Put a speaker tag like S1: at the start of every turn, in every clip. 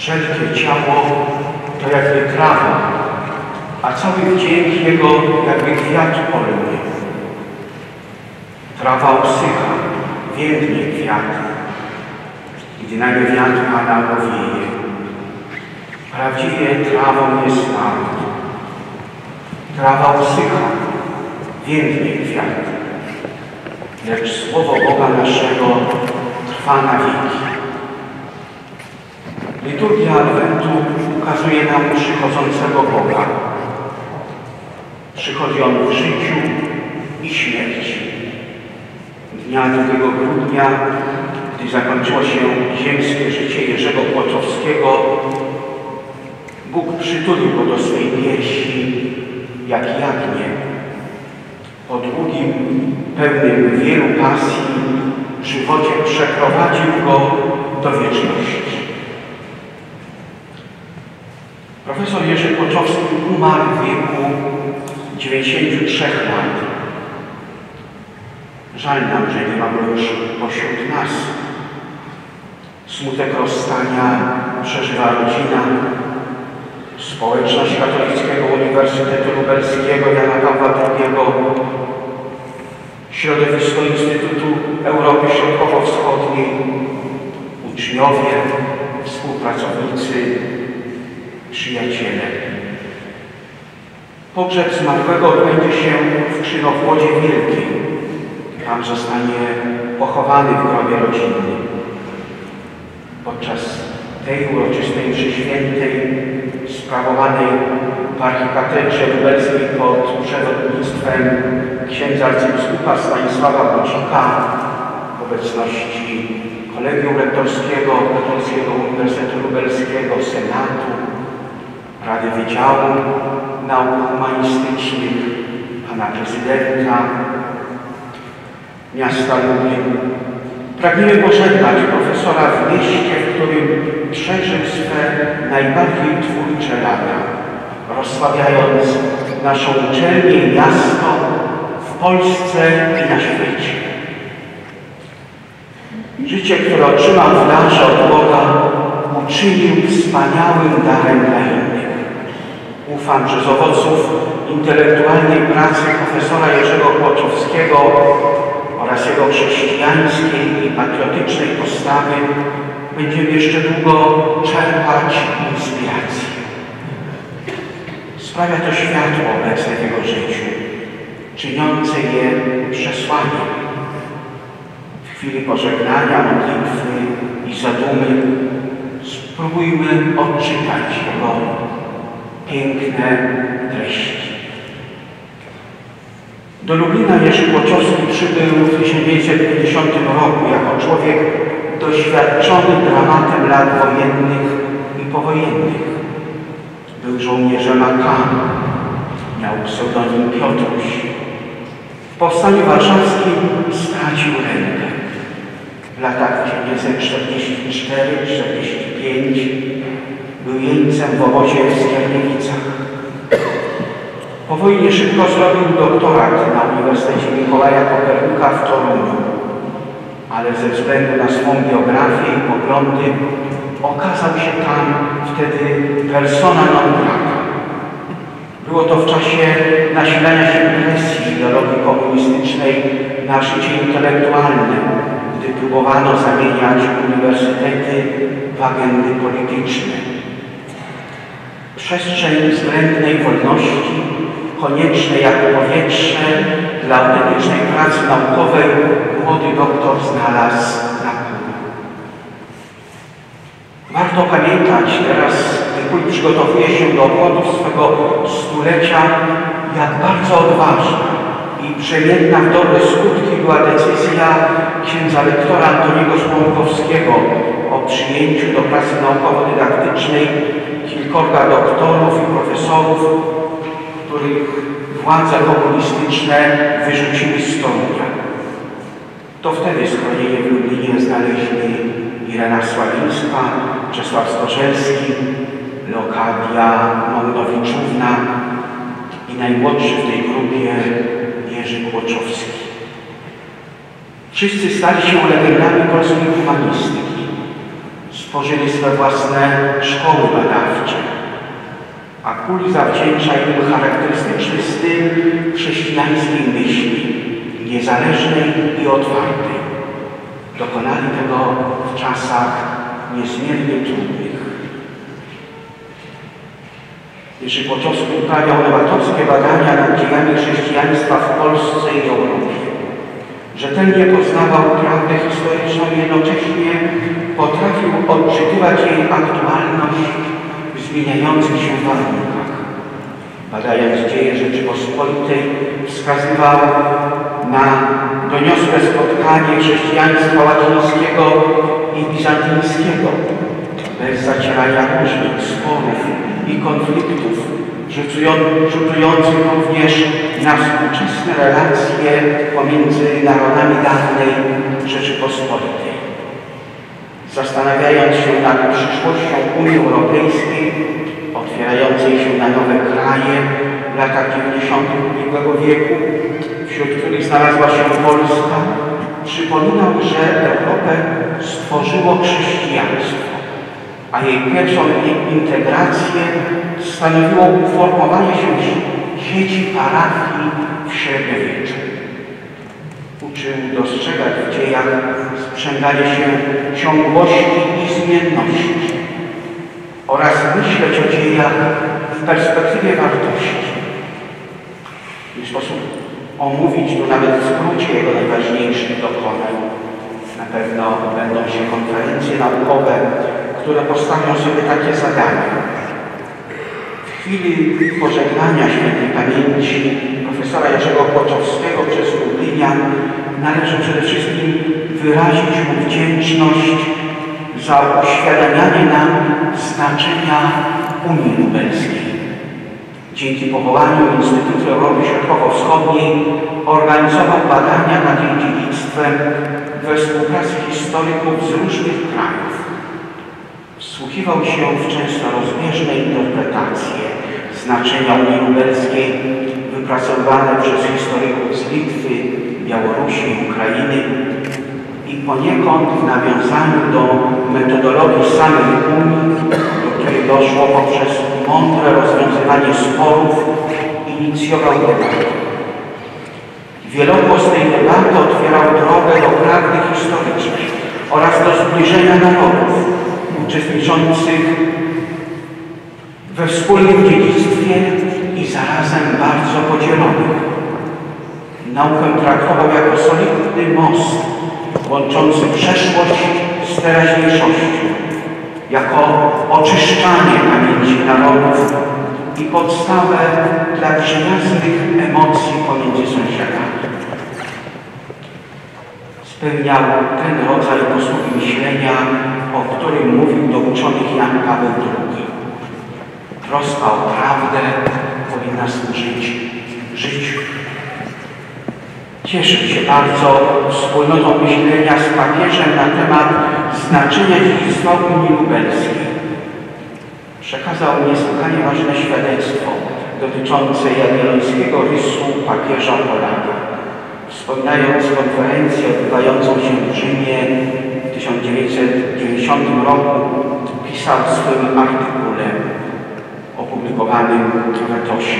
S1: Wszelkie ciało to jakby trawa, a cały wdzięk jego jakby kwiat polny. Trawa usycha, więdnie kwiat, gdy nagle wiatr Pana powieje. Prawdziwie trawą jest naród. Trawa usycha, więdnie kwiat, lecz słowo Boga naszego trwa na wieki. Liturgia Adwentu ukazuje nam przychodzącego Boga. Przychodzi On w życiu i śmierci. Dnia 2 grudnia, gdy zakończyło się ziemskie życie Jerzego Kłoczowskiego, Bóg przytulił go do swej piersi, jak jagnię. Po długim, pełnym wielu pasji żywocie przeprowadził go do wieczności. Profesor Jerzy Kłoczowski umarł w wieku 93 lat. Żal nam, że nie ma go już pośród nas. Smutek rozstania przeżywa rodzina, społeczność Katolickiego Uniwersytetu Lubelskiego Jana Pawła II, środowisko Instytutu Europy Środkowo-Wschodniej, uczniowie, współpracownicy, przyjaciele. Pogrzeb zmarłego odbędzie się w Krzyżowłodzie Wielkiej. Tam zostanie pochowany w grobie rodzinnym. Podczas tej uroczystej mszy świętej sprawowanej w archikatedrze lubelskiej pod przewodnictwem księdza arcybiskupa Stanisława Wójcika, w obecności Kolegium Rektorskiego Katolickiego Uniwersytetu Lubelskiego, Senatu, Rady Wydziału Nauk Humanistycznych, pana prezydenta miasta Lublin. Pragniemy pożegnać profesora w mieście, w którym przeżył swe najbardziej twórcze lata, rozsławiając naszą uczelnię i miasto w Polsce i na świecie. Życie, które otrzymał w darze od Boga, uczynił wspaniałym darem dla innych. Ufam, że z owoców intelektualnej pracy profesora Jerzego Kłoczowskiego oraz jego chrześcijańskiej i patriotycznej postawy będziemy jeszcze długo czerpać inspirację. Sprawia to światło obecne w jego życiu, czyniące je przesłaniem. W chwili pożegnania, modlitwy i zadumy spróbujmy odczytać jego piękne treści. Do Lublina Jerzy Kłoczowski przybył w 1950 roku jako człowiek doświadczony dramatem lat wojennych i powojennych. Był żołnierzem AK, miał pseudonim Piotruś. W Powstaniu Warszawskim stracił rękę. W latach 1944-1945 był jeńcem w obozie w Skierniewicach. Po wojnie szybko zrobił doktorat na Uniwersytecie Mikołaja Kopernika w Toruniu, ale ze względu na swą biografię i poglądy okazał się tam wtedy persona non grata. Było to w czasie nasilania się presji ideologii komunistycznej na życie intelektualne, gdy próbowano zamieniać uniwersytety w agendy polityczne. Przestrzeń względnej wolności, koniecznej jak powietrze dla autentycznej pracy naukowej, młody doktor znalazł na kół. Warto pamiętać teraz, gdy kult przygotowuje się do obchodów swego stulecia, jak bardzo odważna i przemienna w dobre skutki była decyzja księdza lektora Antoniego Szpąkowskiego o przyjęciu do pracy naukowo-dydaktycznej kilkorga doktorów i profesorów, których władze komunistyczne wyrzuciły z Torunia. To wtedy schronienie w Lublinie znaleźli Irena Sławińska, Czesław Zgorzelski, Leokadia Mondowiczówna i najmłodszy w tej grupie Jerzy Kłoczowski. Wszyscy stali się legendami polskiej humanistyki. Z stworzyli swe własne szkoły badawcze, a kuli zawdzięcza im charakterystyczny styl chrześcijańskiej myśli, niezależnej i otwartej. Dokonali tego w czasach niezmiernie trudnych. Jerzy Kłoczowski uprawiał nowatorskie badania nad dziejami chrześcijaństwa w Polsce i Europie. Rzetelnie poznawał prawdę historyczną i jednocześnie potrafił odczytywać jej aktualność w zmieniających się warunkach. Badając dzieje Rzeczypospolitej, wskazywał na doniosłe spotkanie chrześcijaństwa łacińskiego i bizantyńskiego, bez zacierania różnych sporów i konfliktów, rzutujących również na współczesne relacje pomiędzy narodami dawnej Rzeczypospolitej. Zastanawiając się nad przyszłością Unii Europejskiej, otwierającej się na nowe kraje w latach 90. ubiegłego wieku, wśród których znalazła się Polska, przypominał, że Europę stworzyło chrześcijaństwo, a jej pierwszą integrację stanowiło uformowanie się sieci parafii w średniowieczu. Uczył dostrzegać w dziejach sprzęganie się ciągłości i zmienności oraz myśleć o dziejach w perspektywie wartości. Nie sposób omówić tu nawet w skrócie jego najważniejszych dokonań. Na pewno będą się konferencje naukowe, które postawią sobie takie zadania. W chwili pożegnania świętej pamięci profesora Jerzego Kłoczowskiego przez Lublinian należy przede wszystkim wyrazić mu wdzięczność za uświadamianie nam znaczenia Unii Lubelskiej. Dzięki powołaniu Instytutu Europy Środkowo-Wschodniej organizował badania nad jej dziedzictwem we współpracy historyków z różnych krajów. Wsłuchiwał się w często rozbieżne interpretacje znaczenia Unii Lubelskiej wypracowane przez historyków z Litwy, Białorusi i Ukrainy i poniekąd w nawiązaniu do metodologii samej Unii, do której doszło poprzez mądre rozwiązywanie sporów, inicjował debatę. Wielokos tej debaty otwierał drogę do prawdy historycznej oraz do zbliżenia narodów uczestniczących we wspólnym dziedzictwie i zarazem bardzo podzielonych. Naukę traktował jako solidny most łączący przeszłość z teraźniejszością, jako oczyszczanie pamięci narodów i podstawę dla przyjaznych emocji pomiędzy sąsiadami. Spełniał ten rodzaj posługi myślenia, o którym mówił do uczonych Jan Paweł II. Troska o prawdę powinna służyć życiu. Cieszył się bardzo wspólnotą myślenia z papieżem na temat znaczenia dziedzictwa Unii Lubelskiej. Przekazał niesłychanie ważne świadectwo dotyczące jagiellońskiego rysu papieża Polaka. Wspominając konferencję odbywającą się w Rzymie w 1990 roku, pisał w swoim artykule opublikowanym w Etosie: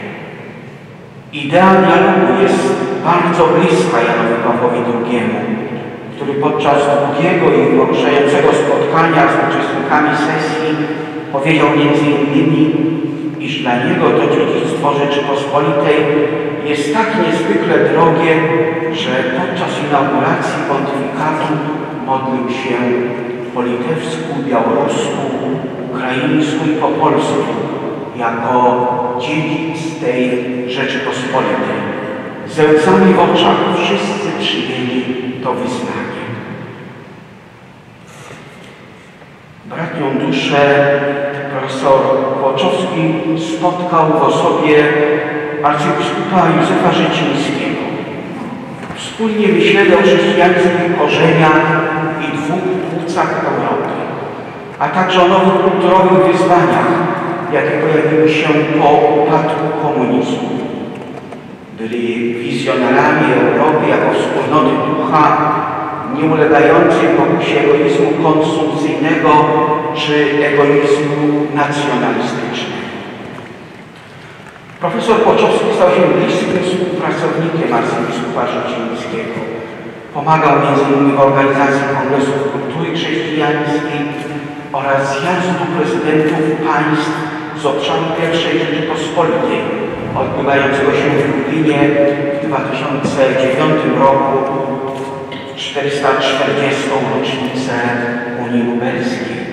S1: idea dialogu jest bardzo bliska Janowi Pawłowi II, który podczas długiego i poruszającego spotkania z uczestnikami sesji powiedział m.in., iż dla niego to dziedzictwo Rzeczypospolitej jest tak niezwykle drogie, że podczas inauguracji pontyfikatu modlił się po litewsku, białorusku, ukraińsku i po polsku jako dziedzic tej Rzeczypospolitej. Ze łzami w oczach wszyscy przyjęli to wyznanie. Bratnią duszę profesor Kłoczowski spotkał w osobie arcybiskupa Józefa Rzecińskiego. Wspólnie myśleli o chrześcijańskich korzeniach i dwóch płucach Europy, a także o nowych kulturowych wyzwaniach, jakie pojawiły się po upadku komunizmu. Byli wizjonerami Europy jako wspólnoty ducha, nie ulegającej pokusie egoizmu konsumpcyjnego czy egoizmu nacjonalistycznego. Profesor Płaczowski stał się bliskim współpracownikiem arcybiskupa Szczecińskiego. Pomagał m.in. w organizacji Kongresów Kultury Chrześcijańskiej oraz zjazdu prezydentów państw z obszaru I Rzeczypospolitej, odbywającego się w Lublinie w 2009 roku w 440. rocznicę Unii Lubelskiej.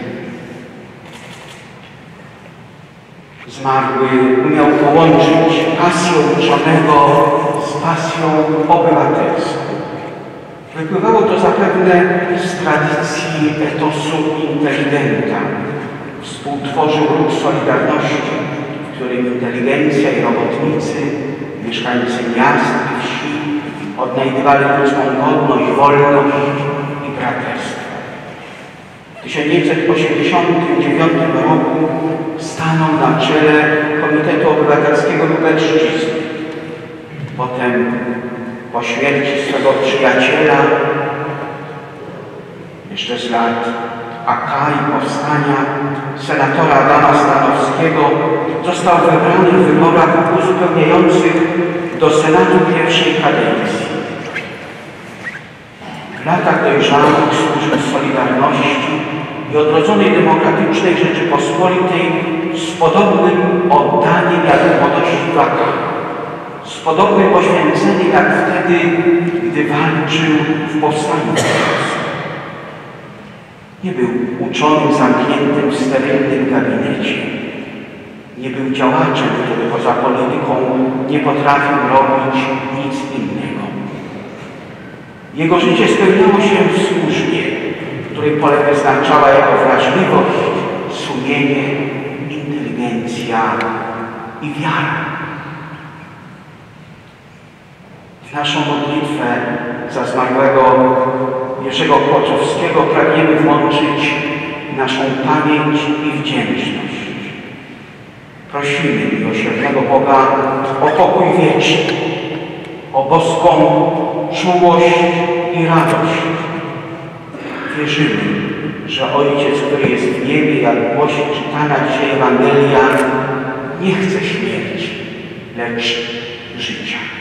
S1: Zmarły umiał połączyć pasję uczonego z pasją obywatelską. Wypływało to zapewne z tradycji etosu inteligenta. Współtworzył ruch Solidarności, w którym inteligencja i robotnicy, mieszkańcy miast i wsi odnajdywali ludzką godność, wolność i braterstwo. W 1989 roku stanął na czele Komitetu Obywatelskiego Lubelszczyzny. Potem, po śmierci swego przyjaciela, jeszcze z lat AK i powstania, senatora Adama Stanowskiego, został wybrany w wyborach uzupełniających do Senatu pierwszej kadencji. W latach dojrzałych służył Solidarności i odrodzonej demokratycznej Rzeczypospolitej z podobnym oddaniem jak w młodości waka, z podobnym poświęceniem jak wtedy, gdy walczył w powstaniu warszawskim. Nie był uczonym zamkniętym w sterylnym gabinecie. Nie był działaczem, który poza polityką nie potrafił robić nic innego. Jego życie spełniało się w służbie, której pole wyznaczała jako wrażliwość, sumienie, inteligencja i wiara. W naszą modlitwę za zmarłego Jerzego Płaczowskiego pragniemy włączyć naszą pamięć i wdzięczność. Prosimy miłosiernego Boga o pokój wieczny, o boską czułość i radość. Wierzymy, że Ojciec, który jest w niebie, jak głosi czytana dzisiaj Ewangelia, nie chce śmierci, lecz życia.